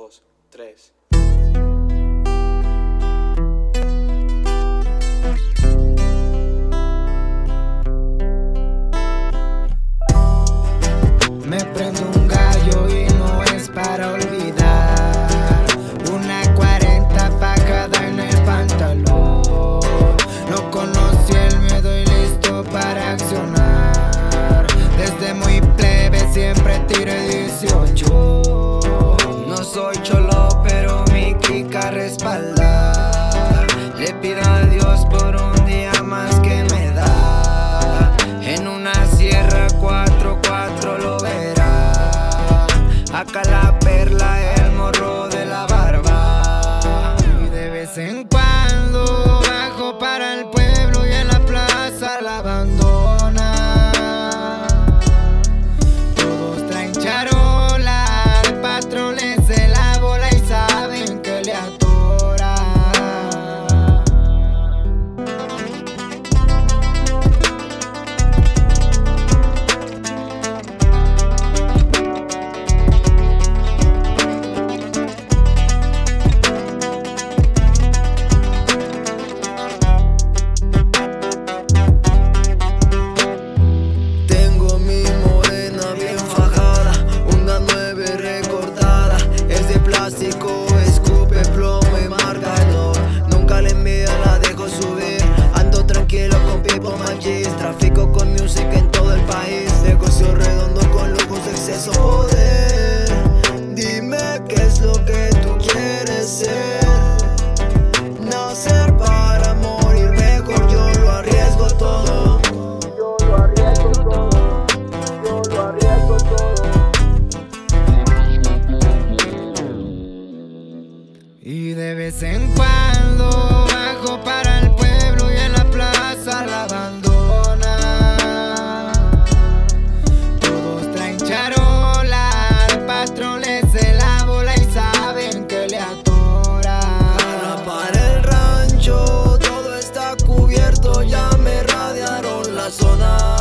2, 3. Me prendo un gallo y no es para olvidar. Una 40 pa' cada en el pantalón. No conocí el miedo y listo para accionar. Desde muy plebe siempre tiré 18. No soy cholo pero mi kika respalda. Le pido a Dios por un día más que me da. En una sierra 4-4 lo verá. Acá la perla, el morro de la barba. Y de vez en cuando bajo para el pueblo y en la plaza la abandona. Todos traen charola, el patrón les se la bola y saben que le atora. Escupe plomo y marcador. Nunca la envidia la dejo subir. Ando tranquilo con Pipo Magis. Trafico con music en todo el país. Negocio redondo con lujos, exceso, poder. Dime qué es lo que tú quieres ser. Nacer para morir mejor. Yo lo arriesgo todo. Yo lo arriesgo todo. Yo lo arriesgo todo. Y de vez en cuando bajo para el pueblo y en la plaza la abandona. Todos traen charola, el patrón les se la bola y saben que le atora. Para el rancho todo está cubierto, ya me radiaron la zona.